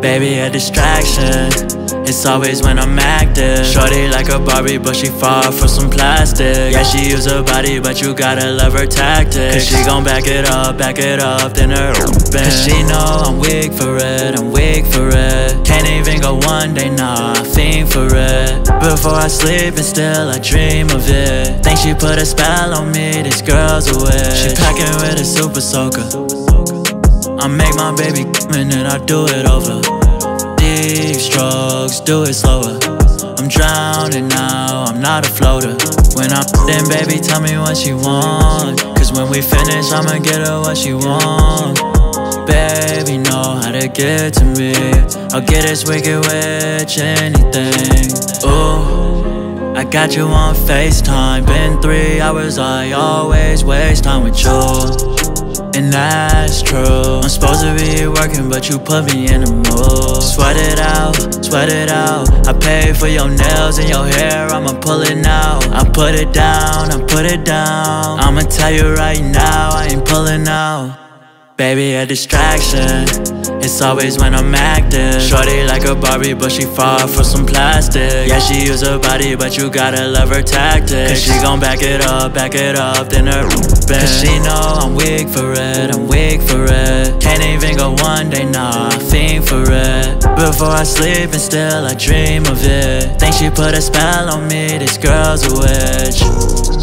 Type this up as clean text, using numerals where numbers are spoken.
Baby, a distraction. It's always when I'm active. Shorty like a Barbie, but she far from some plastic. Yeah, she use her body, but you gotta love her tactics. Cause she gon' back it up, then her open. Cause she know I'm weak for it, I'm weak for it. Can't even go one day, nah, I fiend for it. Before I sleep and still I dream of it. Think she put a spell on me, this girl's a witch. She packing with a super soaker. I make my baby and then I do it over. Deep strokes, do it slower. I'm drowning now, I'm not a floater. When I'm then baby, tell me what she want. Cause when we finish, I'ma get her what she want. Baby, know how to get to me. I'll get this wicked witch, anything. Ooh, I got you on FaceTime. Been 3 hours, I always waste time with you. And that's true. I'm supposed to be working, but you put me in the mood. Sweat it out, sweat it out. I pay for your nails and your hair, I'ma pull it now. I put it down, I put it down. I'ma tell you right now, I ain't pulling out. Baby, a distraction. It's always when I'm active. Shorty like a Barbie, but she far from some plastic. Yeah, she use her body, but you gotta love her tactics. Cause she gon' back it up, then her open. Cause she know I'm weak for it, I'm weak for it. Can't even go one day, nah, I fiend for it. Before I sleep and still I dream of it. Think she put a spell on me, this girl's a witch.